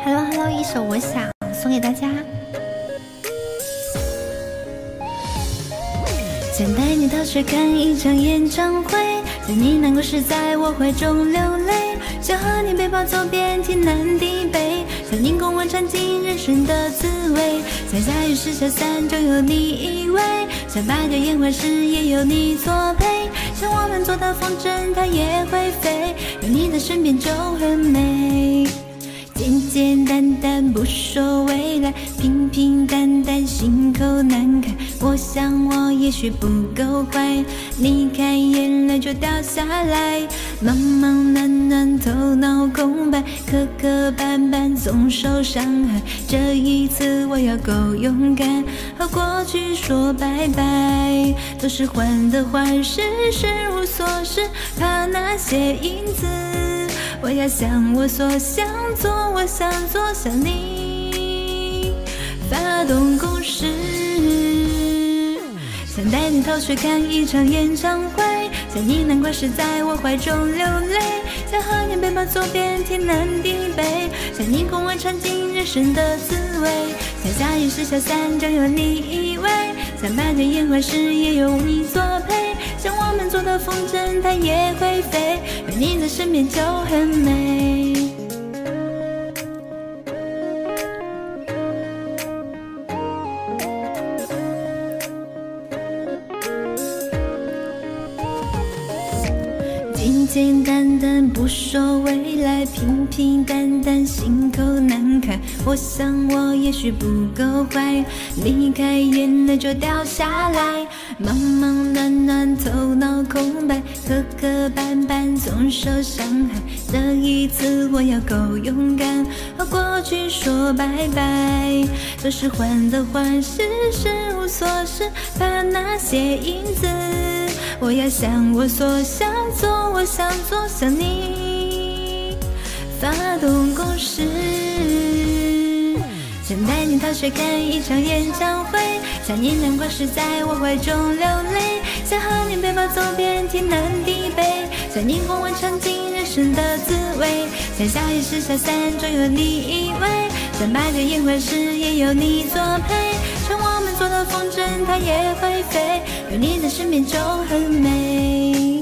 Hello Hello， 一首我想送给大家。想带你到去看一场演唱会，在你难过时在我怀中流泪，想和你背包走遍天南地北，想你共我尝尽人生的滋味，想下雨时小伞就有你依偎，想拔掉烟花时也有你作陪，想我们做到风筝它也会飞，有你在身边就很美。简简单单不说未来，平平淡淡心口难开，我想我也许不够坏，离开眼泪就掉下来，忙忙乱乱头脑空白，磕磕绊绊总受伤害，这一次我要够勇敢，和过去说拜拜，都是患得患失，事无所事，怕那些影子，我要向我所想做，我想做向你发动攻势，想带你逃去看一场演唱会，想你难过时在我怀中流泪，想和你背包走遍天南地北，想你共我尝尽人生的滋味，想下雨时小伞就有你依偎，想拔掉烟花时也有你作陪，想我们做到风筝它也会飞，有你在身边就很美。简简单单不说未来，平平淡淡心口难开，我想我也许不够坏，离开眼泪就掉下来，忙忙乱乱头脑空白，磕磕绊绊总受伤害，这一次我要够勇敢，和过去说拜拜，都是患得患失，事无所事，怕那些影子，我要向我所想做，我想做向你发动攻势，想带你逃学看一场演唱会，想你难过时在我怀中流泪，想和你背包走遍天南地北，想你共我尝尽人生的滋味，想下雨时小伞就有你依偎，想拔掉烟花时也有你作陪，想我们做到风筝它也会飞，有你在身边就很美。